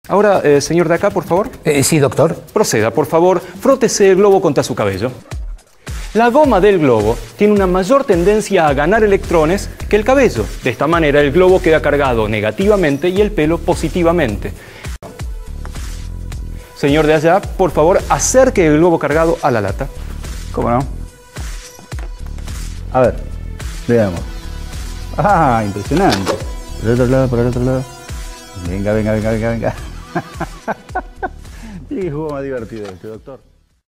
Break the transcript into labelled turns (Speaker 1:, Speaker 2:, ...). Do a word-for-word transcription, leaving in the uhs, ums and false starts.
Speaker 1: Ahora, eh, señor de acá, por favor.
Speaker 2: Eh, sí, doctor.
Speaker 1: Proceda, por favor, frótese el globo contra su cabello. La goma del globo tiene una mayor tendencia a ganar electrones que el cabello. De esta manera, el globo queda cargado negativamente y el pelo positivamente. Señor de allá, por favor, acerque el globo cargado a la lata.
Speaker 3: ¿Cómo no? A ver, veamos. Ah, impresionante. Por el otro lado, por el otro lado. Venga, venga, venga, venga, venga. Tiene que jugar más divertido este, doctor.